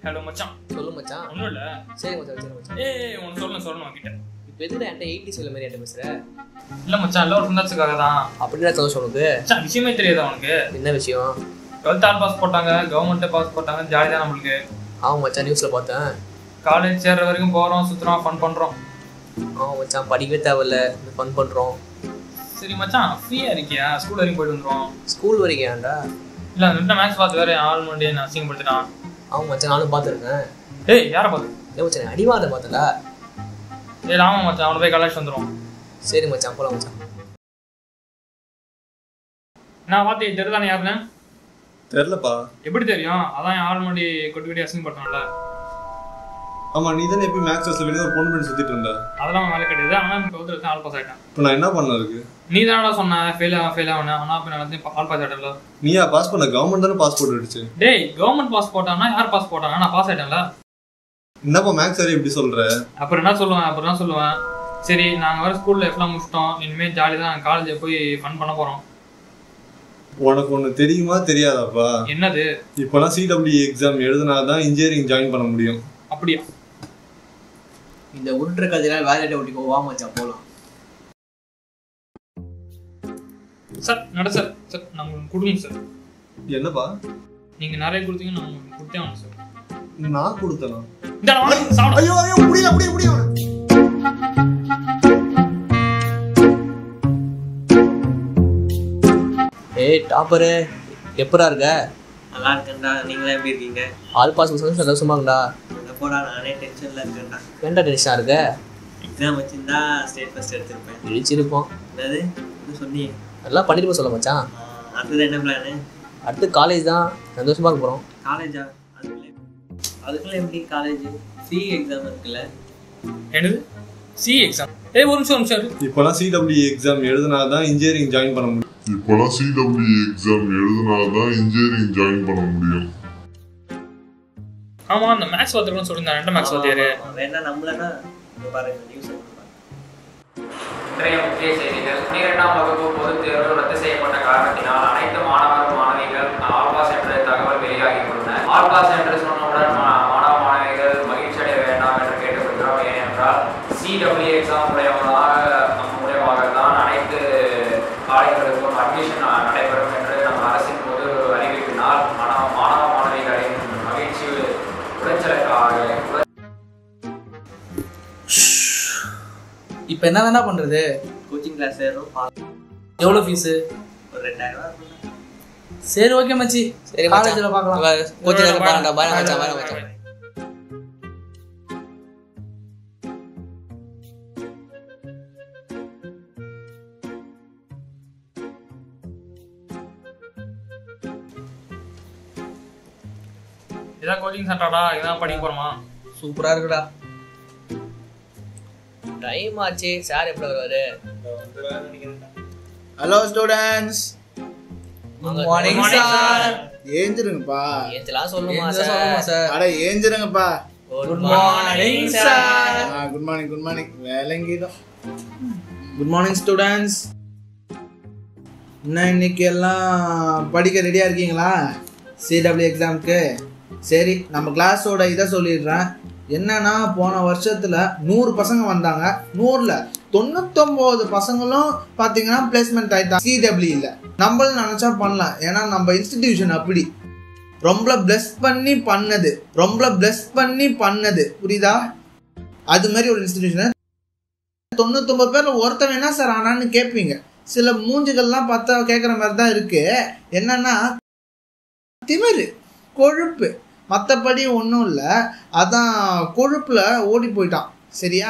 Hello மச்சான். சொல்லு மச்சான். ஒன்றும் இல்லை. சரி மச்சான் சரி மச்சான். ஒன்று சொல்லணும் உங்ககிட்ட. இப்போ எதுக்கு என்கிட்ட 80 சொல்ல மாதிரி என்கிட்ட பேசுகிற? இல்லை மச்சான், இல்லை ஒரு சந்தோஷத்துக்காக தான். அப்படின்னா சந்தோஷம் உனக்கு? மச்சான் விஷயமே தெரியாதா உனக்கு? என்ன விஷயம்? 12th ஆல் பாஸ் போட்டாங்க, கவர்மெண்ட்டே பாஸ் போட்டாங்க, ஜாலி தான் நம்மளுக்கு. ஆமாம் மச்சான், நியூஸில் பார்த்தேன். காலேஜ் சேர்ற வரைக்கும் போகிறோம், சுற்றுறோம், ஃபன் பண்ணுறோம். ஆமாம் மச்சான், படிக்கவே தேவையில்ல, ஃபன் பண்ணுறோம். சரி மச்சான், ஃப்ரீயாக இருக்கியா? ஸ்கூல் வரைக்கும் போயிட்டு வந்துடுவோம். ஸ்கூல் வரைக்காண்டா? இல்லை அந்த மேக்ஸ் பார்த்து வேறு ஆள் மண்டியை நான் அசிங்கப்படுத்திட்டான். ஆமாம் மச்சான், நானும் பார்த்துருக்கேன். ஏய் யாரை பார்த்து? ஏ மச்சான், அடிவாத பார்த்தல. ஏய் ஆமாம் மச்சான், அவனை போய் கலாய்ச்சி வந்துடுவோம். சரி மச்சான், போகலாம் மச்சான். நான் பார்த்து தெரியுதானே யாருன்னு? தெரியலப்பா. எப்படி தெரியும்? அதான் என் ஆள் மண்டி கொட்டி கொட்டி அசிங்கப்படுத்தான்ல. ஆமாம், நீ தானே எப்பயும் மேக்ஸ் கிளாஸில் வெளியே ஒரு பொண்ணு பண்ணி சுற்றிட்டு இருந்த. அதெல்லாம் வேலை கிடையாது. ஆனால் இப்போ 12th ஆல் பாஸ் ஆகிட்டான். இப்போ நான் என்ன பண்ண இருக்கு? நீ தானடா சொன்ன ஃபெயில் ஆகணும். ஆனால் இப்போ நான் ஆல் பாஸ் ஆகிட்டேன்ல. நீயா பாஸ் பண்ண? கவர்மெண்ட் தானே பாஸ் போட்டு அடிச்சு. டேய் கவர்மெண்ட் பாஸ் போட்டானா யார் பாஸ் போட்டானா? நான் பாஸ் ஆகிட்டேன்ல. என்னப்பா மேக்ஸ் சார் எப்படி சொல்ற? அப்புறம் என்ன சொல்லுவேன். சரி நாங்கள் வேறு ஸ்கூல் லைஃப்லாம் முடிச்சிட்டோம், இனிமேல் ஜாலி தான், காலேஜில் போய் ஃபன் பண்ண போகிறோம். உனக்கு ஒன்று தெரியுமா தெரியாதாப்பா? என்னது? இப்போலாம் CWE எக்ஸாம் எழுதுனாதான் இன்ஜினியரிங் ஜாயின் பண்ண முடியும். அப்படியா? இந்த உருட்டுற கதையெல்லாம் வேலையிட்ட ஓட்டிக்கோ, வா மச்சான் போகலாம். சார் நட சார். சார் நாங்கள் உங்களுக்கு கொடுங்க சார். என்னப்பா? நீங்கள் நிறைய கொடுத்தீங்க, நான் உங்களுக்கு கொடுத்தே ஆகணும் சார். நான் கொடுத்தேனா? ஐயோ ஐயோ, முடியல. ஏய் டாப்பரு, எப்படா இருக்க? நல்லா இருக்கேன்டா, நீங்களே எப்படி இருக்கீங்க? ஆல் பாஸ் சந்தோஷமா இருக்குடா. போடா, நானே டென்ஷன்ல இருக்கேன்டா. ஏன்டா டென்ஷனாக இருக்க? எக்ஸாம் வச்சிருந்தா ஸ்டேட் ஃபர்ஸ்ட் எடுத்திருப்பேன். இழிச்சிருப்போம். என்னது இது சொன்னியே? நல்லா பண்ணிட்டு சொல்ல மச்சான். அடுத்தது என்ன பிளானு? அடுத்து காலேஜ் தான், சந்தோஷமா இருக்க போகிறோம். காலேஜா? அதுக்குள்ள எப்படி காலேஜ்? சி எக்ஸாம் இருக்குல்ல. என்னது சி எக்ஸாம்? ஏய் ஒரு நிமிஷம். இப்போலாம் CWE எக்ஸாம் எழுதுனாதான் இன்ஜினியரிங் ஜாயின் பண்ண முடியும். ஆமா அந்த மேக்ஸ் வாத்தியார் சொல்லிருந்தாங்க. என்ன மேக்ஸ் வாத்தியார்? வேணா நம்மளனா பாருங்க நியூஸ் பாருங்க. இன்றைய முக்கிய செய்திகள். 12ஆம் வகுப்பு பொதுத் தேர்வு ரத்து செய்யப்பட்ட காரணத்தினால் அனைத்து மாணவர் மாணவிகள் ஆல் பாஸ் என்ற தகவல் வெளியாகியுள்ளன. ஆல் பாஸ் என்று சொன்னவுடன் மாணவ மாணவிகள் மகிழ்ச்சி அடைய வேண்டாம் என்று கேட்டுக்கொள்கிறோம். ஏனென்றால் CWE எக்ஸாம் மூலமாக தான் அனைத்து காலேஜ்களுக்கும் அட்மிஷன் நடைபெறும் என்று நம்ம அரசின் பொது அறிவிப்பினால் மாணவ மாணவிகளின் மகிழ்ச்சி உளைச்சலுக்காக. இப்போ என்ன பண்றது? கோச்சிங் கிளாஸ் சேரும். எவ்வளோ ஃபீஸு? ஒரு 2000 ரூபாய். சரி ஓகே மச்சி, சரி காலேஜில் பார்க்கலாம். கோச்சிங் பாருங்கடா, பாய் மச்சான். இதான் கோச்சிங் சென்டராடா, இதான் படிக்க போகிறோமா? சூப்பராக இருக்குடா. டைம் ஆச்சு, சார் எப்படி வருவாரு? Hello students, good morning sir. ஏஞ்சிருங்கப்பா. ஏஞ்சலாம் சொல்லுமா சார்? அட ஏஞ்சிருங்கப்பா. Good morning sir. Good morning. வேலைங்கிடும். Good morning students. என்ன இன்னைக்கு எல்லாம் படிக்க ரெடியா இருக்கீங்களா CWE எக்ஸாமுக்கு? சரி, நம்ம கிளாஸோட இதை சொல்லிடுறேன். என்னன்னா போன வருஷத்துல 100 பசங்க வந்தாங்க. 100ல் 99 பசங்களும் பார்த்தீங்கன்னா பிளேஸ்மெண்ட் ஆயிட்டாங்க CWEல. நம்மளும் நினைச்சா பண்ணலாம், ஏன்னா நம்ம இன்ஸ்டிடியூஷன் அப்படி ரொம்ப பிளஸ் பண்ணி பண்ணது புரியுதா? அது மாதிரி ஒரு இன்ஸ்டிடியூஷன். 99 பேர்ல ஒருத்தன் என்ன சார் ஆனான்னு கேட்பீங்க. சில மூஞ்சுகள்லாம் பார்த்தா கேட்குற மாதிரி தான் இருக்கு. என்னன்னா திமிரு, கொழுப்பு, மற்றபடி ஒன்றும் இல்லை. அதான் கொழுப்புல ஓடி போயிட்டான். சரியா?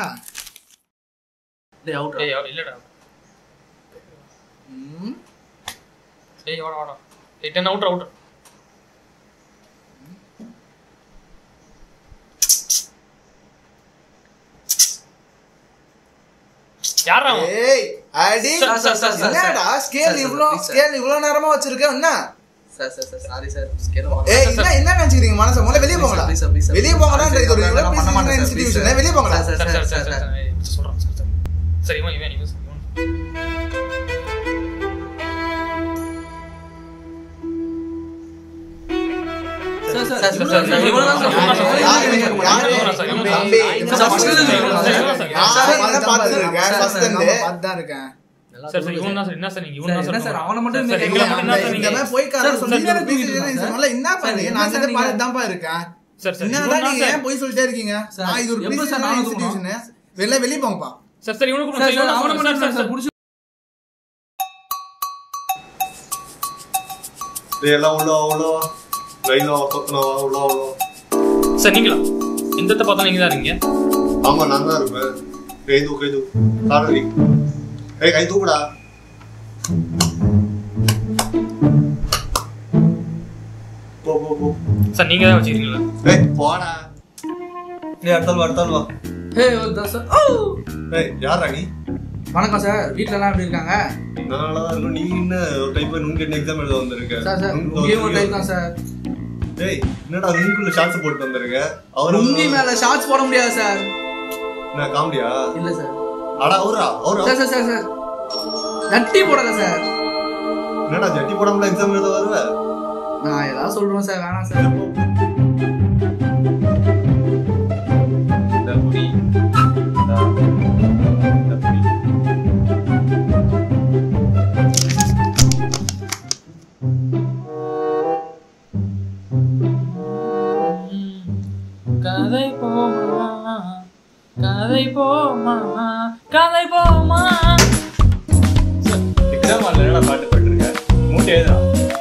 இல்லடா. ஏய் வாடா. 10 அவுட். யாரா? ஏய் அடி. என்னடா ஸ்கேல் இவ்ளோ நேரமா வச்சிருக்க? என்ன சார் சாரி சார். ஏய் என்ன நினைச்சிக்கிறீங்க மனச? முதல்ல வெளிய போங்கடா. வெளிய போங்கடான்ற இது ஒரு இன்ஸ்டிடியூஷன். வெளிய போங்கடா. சார் சொல்றேன் சார். சரி இவன் அவனை மட்டும் போய் போய் சொல்லிட்டே இருக்கீங்க. வெளியே போங்கப்பா. சார் நீங்களா இந்த பார்த்தா நீங்க தான் இருக்கீங்க? ஆமா நான் தான் இருப்பேன். கை தூக்குடா. போ சார் நீங்க தான் வச்சிருக்கீங்களா? போடா. அடுத்தால் வா. யாரா நீ? வணக்கம் சார், வீட்ல எல்லாம் எப்படி இருக்காங்க? நல்லாதான் இருக்கும். நீ என்ன ஒரு டைப் நுங்க எக்ஸாம் எழுத வந்திருக்க? ஒரு டைப் தான் சார். என்னடா நுங்குள்ள ஷார்ட்ஸ் போட்டு வந்திருக்க? அவர் நுங்கி மேல ஷார்ட்ஸ் போட முடியாது சார். என்ன காமெடியா? இல்ல சார். அட அவரா சார் ஜட்டி போடல சார். என்னடா ஜட்டி போடாமல எக்ஸாம் எழுத வருவ? நான் ஏதாவது சொல்றேன் சார், வேணாம் சார். கதை போமா எக்ஸாம் ஆல்ல என்னடா பாட்டு பாட்டுருக்க? மூட்டை எழுதுடா.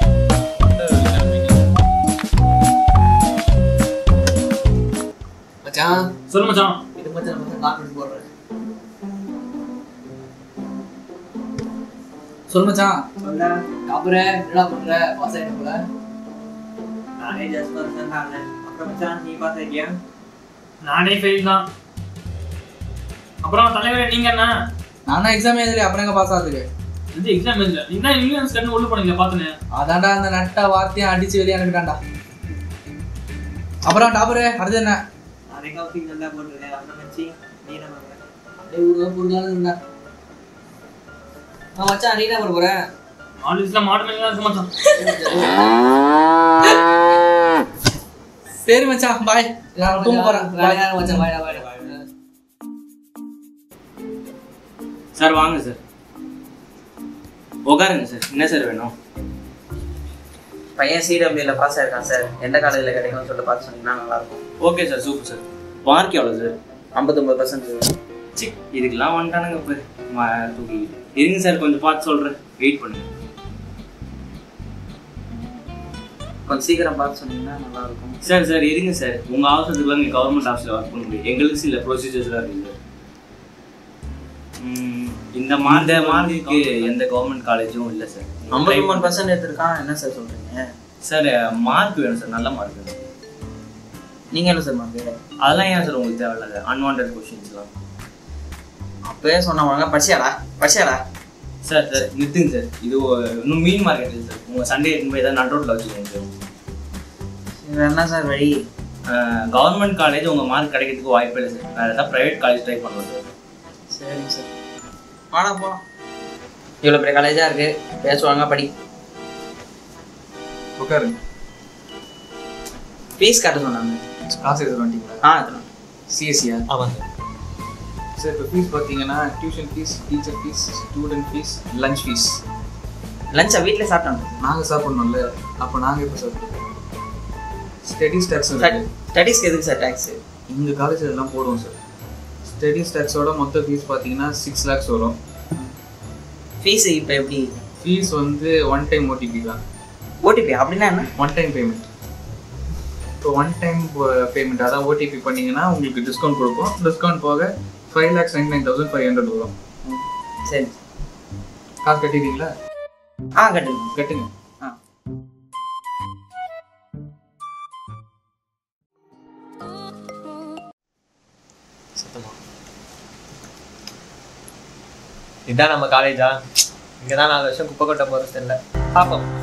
மச்சான் சொல்லு மச்சான். இது மச்சான் கான்ஃபிடன்ஸ் போடுறேன். சொல்லு மச்சான். காபரே என்னடா பண்ற? பாஸ் ஆயிட்ட போல. நானே ஜஸ்ட் பர்சன் தான். அப்புறம் மச்சான் நீ பாஸ் ஆயிட்டியா? நானே ஃபெயில் தான். அப்புறம் தலைவரே நீங்க என்ன? நானா எக்ஸாம் எழுதல, அப்புறம் எங்க பாஸ் ஆகுது? இது எக்ஸாம் எழுதல. நீங்க இங்கிலீஷ் கண்ணு உள்ள போனீங்க பாத்துனே. அதான்டா அந்த நட்ட வார்த்தையை அடிச்சு வெளிய அனுப்பிட்டான்டா. அப்புறம் டாபரே அடுத்து என்ன? நானே கவுசிங் நல்லா போட்டுறேன். அப்புறம் மச்சி நீ என்ன பண்ற? டேய் ஊரு புடுங்கலாம் இருந்தா. மச்சான் நீ என்ன பண்ண போற? ஆலிஸ்ல மாடலிங்கா இருக்கு மச்சான். சரி மச்சான் பாய். நான் தூங்க போறேன். பாய் மச்சான், பாய்டா பாய்டா. சார் வாங்க சார், உட்காருங்க சார். என்ன சார் வேணும்? பையன் சிடபிள்யூல பாஸ் ஆயிருக்கான் சார். எந்த காலேஜ்ல கிடைக்கும்னு சொல்லிட்டு பார்த்து சொன்னீங்கன்னா நல்லா இருக்கும். Okay sir, super sir. Mark எவ்வளோ சார்? 59%. சி இதுக்கெல்லாம் வந்துட்டானுங்க இப்போ தூக்கி. இருங்க சார் கொஞ்சம் பார்த்து சொல்கிறேன், வெயிட் பண்ணுங்க. கொஞ்சம் சீக்கிரம் பார்த்து சொன்னீங்கன்னா நல்லா இருக்கும். சார் இருங்க சார். உங்கள் அவசரத்துக்குலாம் நீங்கள் கவர்மெண்ட் ஆஃபீஸில் ஒர்க் பண்ண முடியும். எங்களுக்கு சில ப்ரொசீஜர்ஸ்லாம் இருக்குது சார். இந்த மார்க்குக்கு எந்த கவர்மெண்ட் காலேஜும் இல்லை சார். 53% எடுத்திருக்கான். என்ன சார் சொல்றீங்க? சார் மார்க் வேணும் சார், நல்ல மார்க் வேணும். நீங்க என்ன சார் மார்க்? அதெல்லாம் ஏன் சார் உங்களுக்கு தேவையில்ல சார்? அன்வான்ட் கொஷின்ஸ்லாம் அப்பவே சொன்ன வாங்க. படிச்சியாடா சார் நிறுத்துங்க சார். இது இன்னும் மீன் மார்க்கெட் இல்லை சார். உங்கள் சண்டே எடுத்துன்னு போய் ஏதாவது நட்ரோட்டில் வச்சுக்கோங்க சார். என்ன சார் வழி? கவர்மெண்ட் காலேஜ் உங்கள் மார்க் கிடைக்கிறதுக்கு வாய்ப்பே இல்லை சார். வேறு ஏதாவது ப்ரைவேட் காலேஜ் ட்ரை பண்ணுவோம் சார். சரிங்க சார், வாடா போகலாம். இவ்வளோ பெரிய காலேஜாக இருக்கு, பேசுவாங்க படி. உட்காருங்க. ஃபீஸ் கட்ட சொன்னாங்க. காசு எடுத்து வந்துட்டீங்களா? எடுத்துலாம். சிஎஸ்சியா? ஆமாங்க சார். இப்போ ஃபீஸ் பார்த்தீங்கன்னா tuition fees, teacher fees, student fees, lunch fees. லஞ்சா வீட்டில் சாப்பிட்டாங்க. நாங்கள் சாப்பிட்ணும்ல, அப்போ நாங்கள் எப்போ சாப்பிடுவோம்? Studies tax. ஸ்டடீஸ்க்கு எதுக்கு சார் டேக்ஸு? எங்கள் காலேஜில் எல்லாம் போடுவோம் சார். ஸ்டடீஸ் டேக்ஸோட மொத்த ஃபீஸ் பார்த்தீங்கன்னா 6 lakhs வரும். ஃபீஸு இப்போ எப்படி? ஃபீஸ் வந்து ஒன் டைம் ஓடிபி தான். ஓடிபி அப்படின்னா என்ன? One time payment. இப்போ ஒன் டைம் பேமெண்ட், அதான் ஓடிபி பண்ணிங்கன்னா உங்களுக்கு டிஸ்கவுண்ட் கொடுப்போம். டிஸ்கவுண்ட் போக 5,99,500 வரும். சரி, காசு கட்டிடுவீங்களா? கட்டுங்க. இதுதான் நம்ம காலேஜா? இங்கே தான் 4 வருஷம் குப்பை கொட்ட போகிறது தெரியல. பார்ப்போம்.